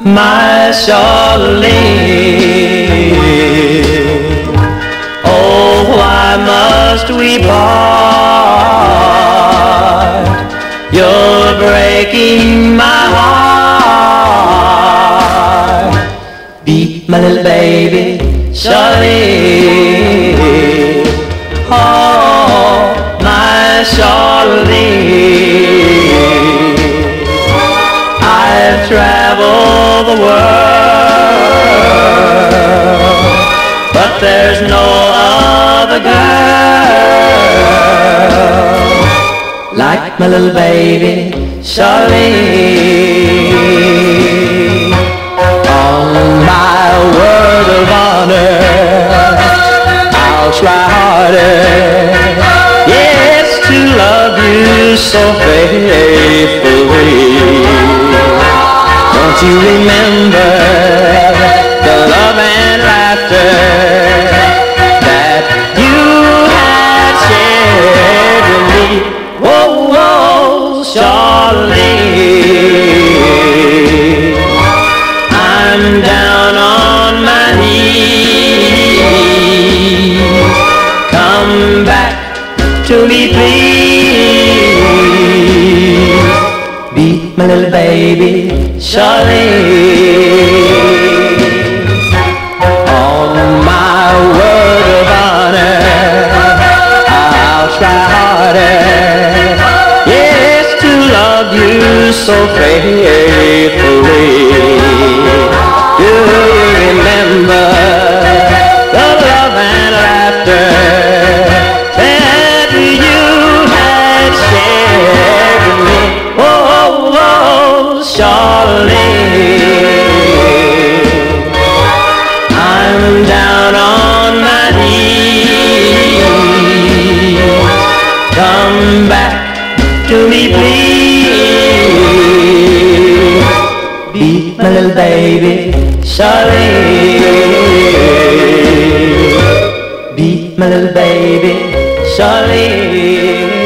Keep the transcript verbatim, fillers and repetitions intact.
my Charlene. Oh, why must we part? You're breaking my heart. Beat my little baby, Charlene. Oh, my Charlene. I've traveled the world, but there's no other girl like my little baby, Charlene. On my word of honor, I'll try harder, yes, to love you so faithfully. Don't you remember the love and laughter that you had shared with me? Whoa, whoa, Charlene, I'm down on my knees. Come back to me, please. Beat my little baby, Charlene. On my word of honor, I'll try harder, yes, to love you so faithfully. Do you remember the love and laughter that you had shared with me? Oh, oh, Charlene, I'm down on my knees. Come back to me, please. Beat my little baby, Charlene. Beat my little baby, Charlene.